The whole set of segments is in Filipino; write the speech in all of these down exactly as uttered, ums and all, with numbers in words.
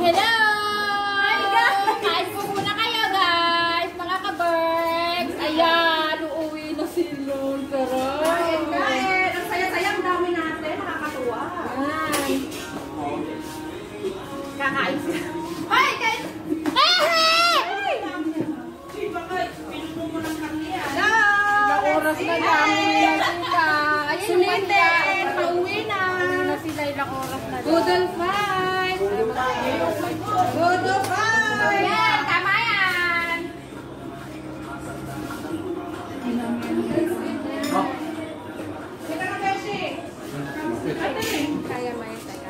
hello! Hi guys! Kain po muna kayo guys, mga ka-bergs. Ayan, uuwi na si Lord. Kain, kain. Ang saya-saya, ang dami natin. Nakakatuwa. Ay. Kakain siya. Ay, kain! Oras na namin ka. Ayun naman yan. Pauwi na. Ano na sila ilang oras na. Doodle fight. Doodle fight. Yan, tama yan. Sika na, Beshi. Kaya may taga.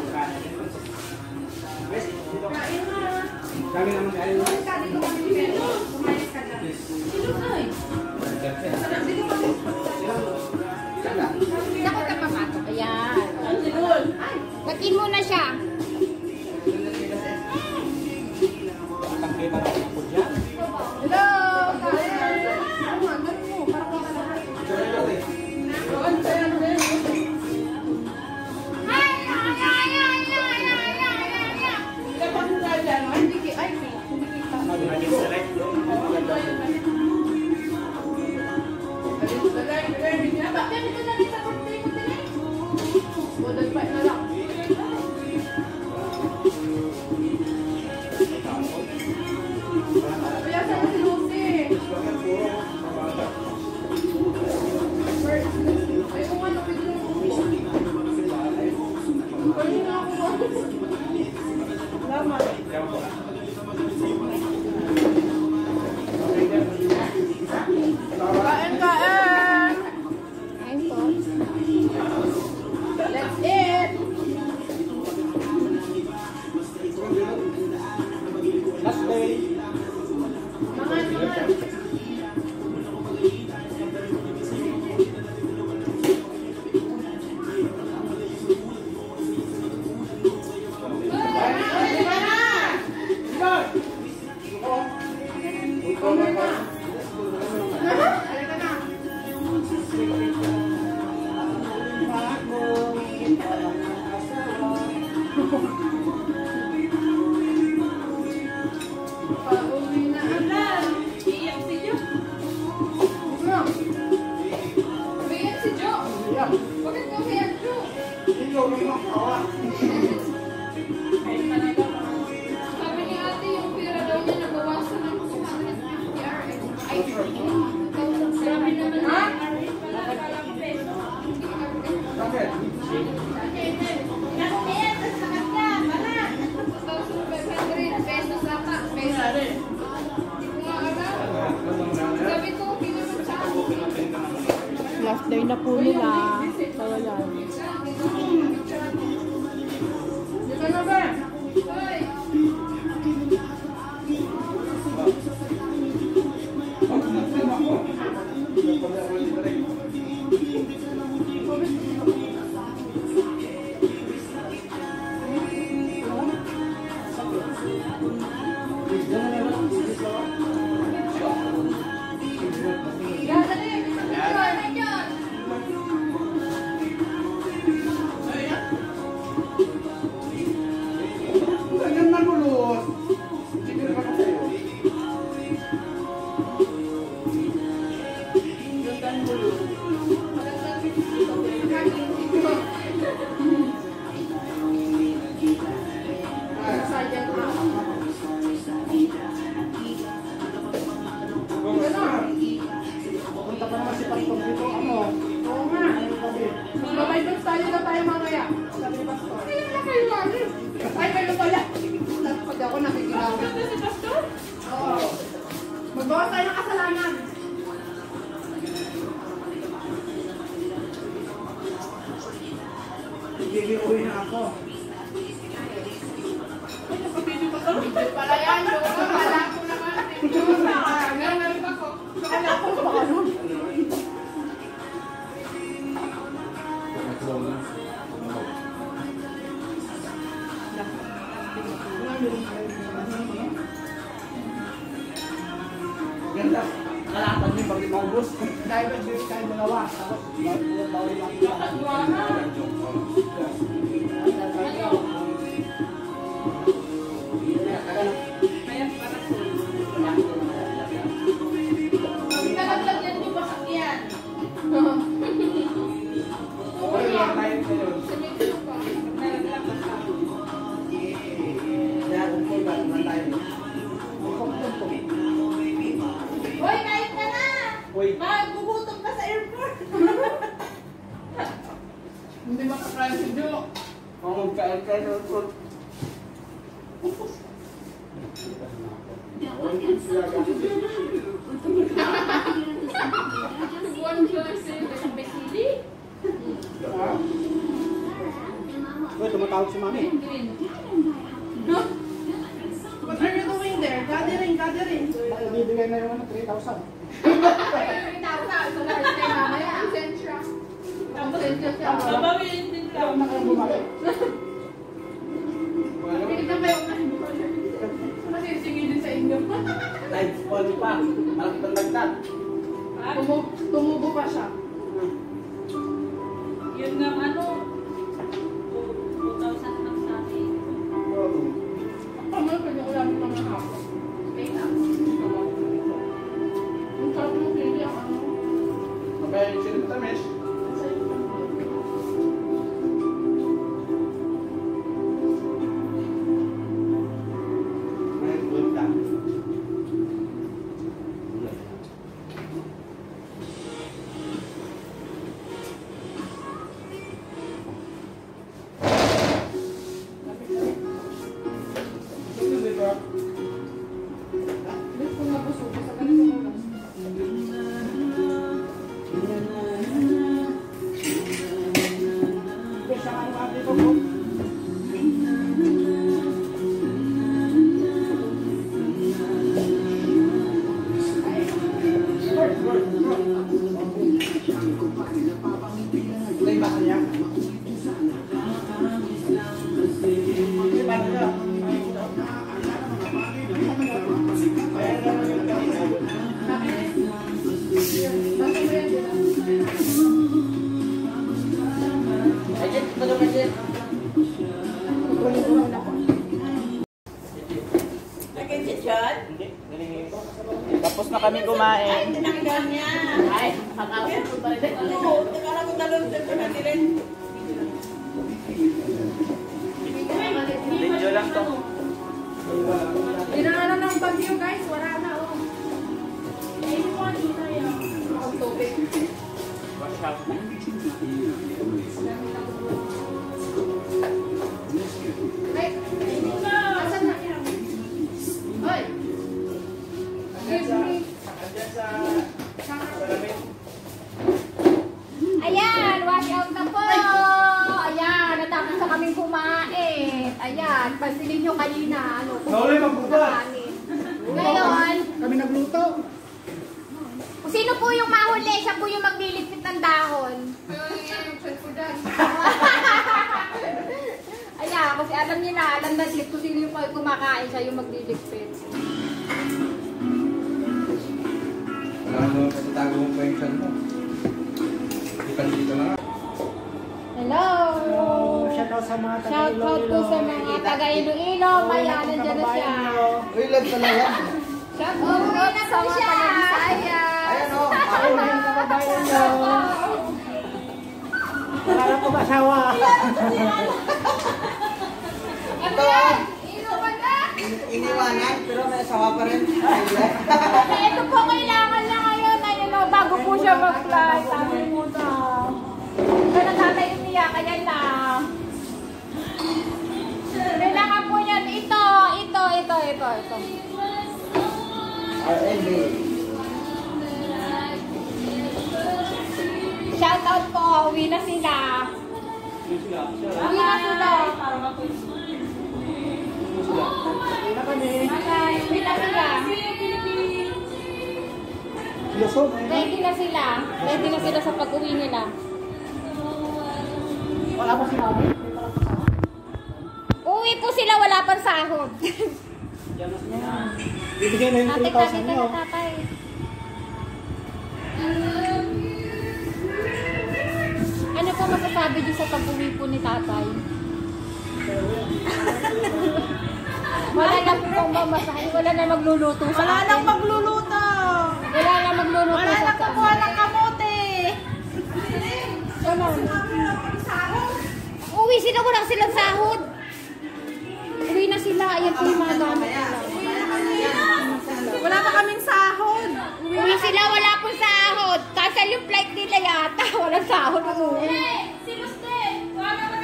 Kain na. Kami naman kain na. Kali ko kami dito. Kumayos ka na. Sino ay? Sarap dito kami. Sako ka papatok. Ayan. Ay. Batin mo na siya. Tangkita na ako dyan. Hello. Kain. Ano nga, ganun mo. Para ko ka lahat. Doon, kaya na rin. Ay, ay, ay, ay, ay, ay, ay, ay, ay. Dapat mo tayo dyan. Ay, hindi ki- ay, hindi kita. Lagay, lagay, lagay. Bakit dito na dito sa kurti mo din eh? Doodle fight na lang. Kaya sa'yo si Lucy. Ay, kung ano, pwede na ako. Pwede na ako. Salamat. Kain, kain. Ayun po. Let's eat. Last day. Mangan, mangan. Ikaw na na. Halika na. Pauwi na. Ala, iiyak si Jo. Ano? Umiiyak si Jo. Bakit ka umiiyak, Jo? Sabi ni ate, yung pira daw niya nabawasan ng two hundred fifty R M. Ay, sabi naman ha? Bakit? Nakumiyak sa kanya. Wala. two thousand five hundred pesos ata. Pesos. Hindi ko nga alam. Sabi ko, okay naman sa akin. Last day na po nila. Kaya yan. Dito na ba? Hoy. Yan, dali. Yan, yan. Ganyan na lulus. Sige na ba kayo? Punta pa naman si Pastor dito. Ano? Oo nga. Magbabay-bats tayo na tayo mamaya. Sabi ni Pastor. Ayun na kayo lagi. Ay, kayo pala. Pag ako nakikilaw. Ito si Pastor? Oo. Magbawas tayo ng kasalanan. Gigiuwi na ako. Ay, nakapili pa to. Pala yan. Wala ko naman. Meron na rin ako. Wala ko pa ano. Ganda. Kalatan niyo pag ipaubos. Dahil ba dito tayo magawa. Tapos, bawal lang lang. Surprise si Jo. Kung magkain-kain ako. Uy, tumatawag si Mami. What are you doing there? Gathering, gathering. Bibigay na yung ano, three thousand. Babawiin din lang. Ano na kayong bumalik? Pinignan kayo na. Masisingilin sa inyo. Live call pa. Malaki ng lagdat. Tumu- Tumubo pa siya. Yun nga ano, two thousand lang sa akin. Ano pa yung ulam ng mga hapon? Wait lang. Yung sarap ng pili ang ano. Abay, sino ba tamis? May bulta. Ito dito. Bilis kung nabusog sa ganitong ulam. Besa ka naman dito po. Play ba kanya? Play ba kanya? Ajit, tulong Ajit. Tapos na kami kumain. Ay, nakakawin ko pa rin. Video lang to. Dinaanan ng bagyo guys, wala na oh. Anyone na yan. Ang tubig. Ay, asan na? Hoy! Ayan, wash out na po. Ayan, natapos na kaming kumain. Ayan, pansinin nyo kanina. Ano, Nauli, magbubat. kanin. Ngayon, Kami nagluto. kung sino po yung mahuli, siya po yung maglilipit ng dahon. Ayan, kasi alam niyo na, alam na siya, kung sino yung kumakain, siya yung maglilipit. Wala naman patatago mo pa yung chan mo. Ikan dito na. Hello! Shout out sa mga Shout out po sa mga taga Iloilo. Kaya nandiyan na siya. Uy, live ka na yan. Shout out po sa mga taga Bisaya. Ayan o. Ako na yung kababayan nyo. Wala na po masawa. Ano yan? Inuman na? Iniwanan, pero may asawa pa rin. Okay, ito po kailangan na ngayon. Ayun o, bago po siya mag-fly. Sabi mo na. Ito na tatay umiyak. Ayan na. Kailangan po yan. Ito, ito, ito, ito, ito. R and B. Shout out po. Uwi na sila. Uwi na sila. Uwi na kami. Uwi na sila. Lusog. Ready na sila. Ready na sila sa pag-uwi nila. Wala pa si Mami. Uwi po sila, wala pang sahod. Bibigyan na yung Ate, three tabi thousand ka nyo. na tatay. Ano po masasabi niyo sa pag-uwi po ni tatay? Wala na po pong mamasahin. Wala na magluluto sa Wala atin. nang magluluto. Wala na magluluto Wala sa nang kukuha ng kamote. Wala na. Uwi sila, wala silang sahod. Uwi na sila. Ayan po yung mga gamit nila. Wala pa kaming sahod. Uwi sila, wala pong sahod. Cancel yung flight nila yata. Walang sahod. Umuwi. Si Luste, wala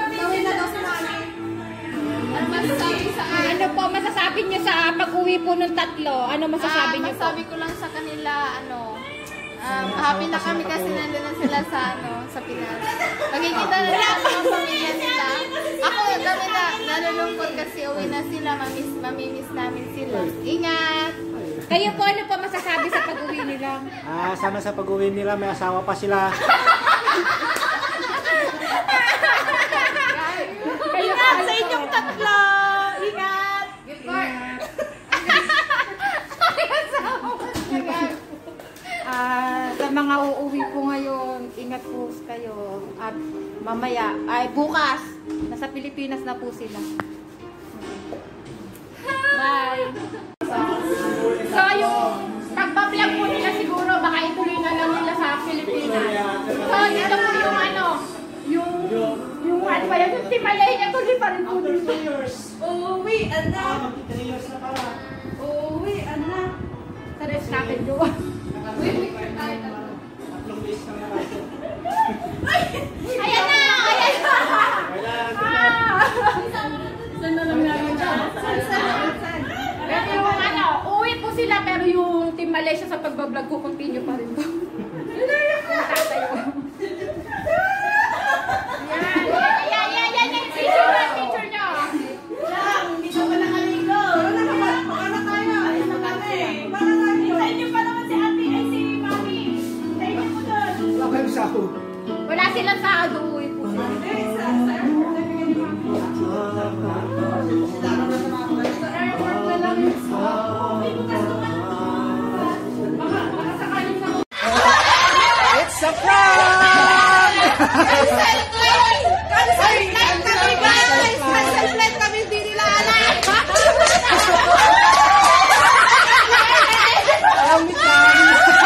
masasabi sa ano po masasabi niyo sa pag-uwi po ng tatlo? Ano masasabi niyo po? Masabi ko lang sa kanila, ano, um, happy na kami kasi nandun na sila sa, ano, sa Pinas. Magkikita na lang ang pamilya nila. Ako, kami na, nalulungkot kasi uwi na sila, mamiss, mamimiss namin sila. Ingat! Kayo po, ano po masasabi sa pag-uwi nila? Ah, sana sa pag-uwi nila may asawa pa sila. Kayo po, sa inyong tatlo! Ingat! Ah, sa mga uuwi po ngayon, ingat po kayo. At mamaya, ay bukas, nasa Pilipinas na po sila. Bye! So, yung pagpa-vlog po nila siguro, baka ituloy na lang nila sa Pilipinas. So, dito po yung ano, yung, yung ano ba yung Timalay niya, tuloy pa rin po dito. Uuwi, anak! three years na pala. Uuwi, anak! Sa rest natin doon. Tatlong days na natin. Ayan na! Ayan na! Ah! Saan na lang namin siya? Pero yung ano, uwi po sila pero yung Team Malaysia sa pagbablog ko, continue pa rin po. Yung tatay ko. Yan, yan, yan, yan, yan, picture na, picture nyo. Lang, hindi ka pa nakaligo. Para tayo. Alis na kami. Para tayo. Sa inyo pa naman si ate, ay si mami. Sa inyo po doon. Wala kayong sahod. Wala silang sahod, uuwi po sila. Eh, sa sa airport na bigyan ni Mami. Sa airport na lang yun. May bukas naman. Baka, baka sakaling na It's a prank! Cancel flight! Cancel flight kami, guys! Cancel flight kami, hindi nila alam! Alamit namin!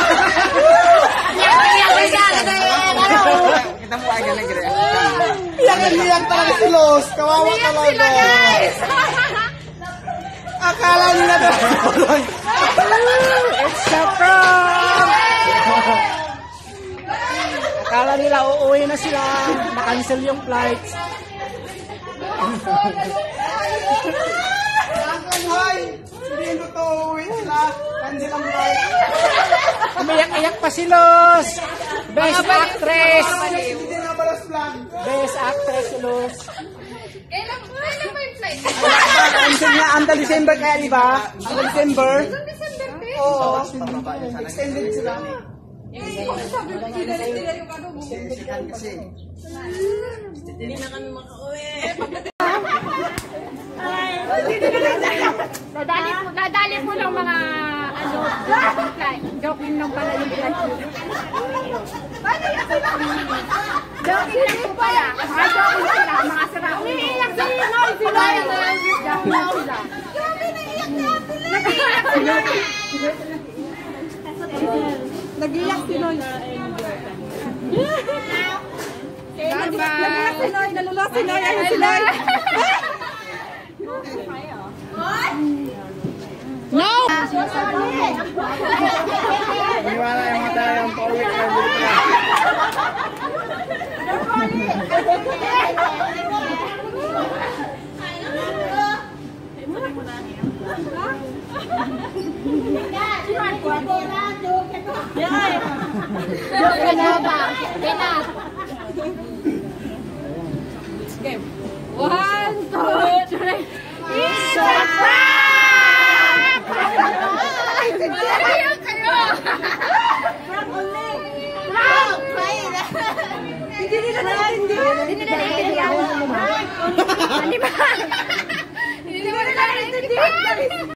Kita mo ay galing gire. Iyak-iyak talaga si Los. Kawawa talaga. Akala nila na tuloy. It's a prank! Akala nila uuwi na sila. Na-cancel yung flights. Hoy! Hindi ko to uuwi sila. Cancel ang flight. Umiyak-iyak pa si Los. Best actress. Hindi na balas vlog. Best actress si Los. Kailan, kailan ba yung flight? Cancel niya ang December kaya di ba? Ang December. December fifth? Oo. Extended sila. Dadali po, dadali po ng mga ano, flight. Joking lang pala yung flight. Joking lang po pala. Mga joking sila, mga sira. Umiiyak si Noy, si Noy. Joking lang sila. Grabe, naiiyak si Ate Lay. Nag-iiyak si Noy. Nag-iiyak si Noy. Nag-iiyak si Noy, nalulok si Noy. Ayun si Noy. No! Maniwala yung mga tayo ang pauwi ka ng dito na. One, two, three. It's a prank! Kayo, kayo! Prank ulit! Prank! Hindi nila naiintindihan. Hindi nila naiintindihan. Hindi ba? Hindi nila naiintindihan.